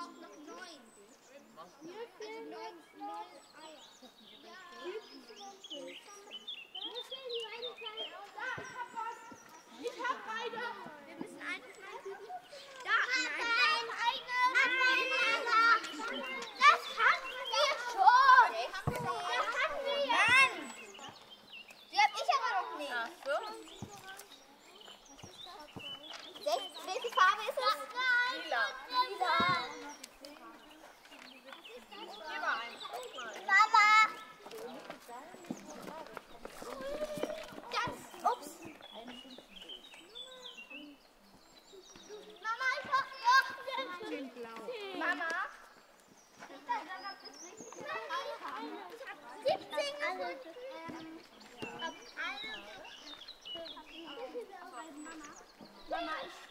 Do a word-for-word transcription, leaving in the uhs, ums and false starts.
braucht noch neun. Also neun, neun Eier. Ja. Ich hab beide. Wir müssen einfach mal gucken. Da, nein, eine. Das hatten wir schon. Das hatten wir ja. Nein. Die hab ich aber noch nicht. Ach so. Welche Farbe ist es? Lila. Lila. Hier war eins. Mama. Das, ups. Mama, ich hab noch den blau. Mama. Ich hab siebzehn gefunden. Mama, ich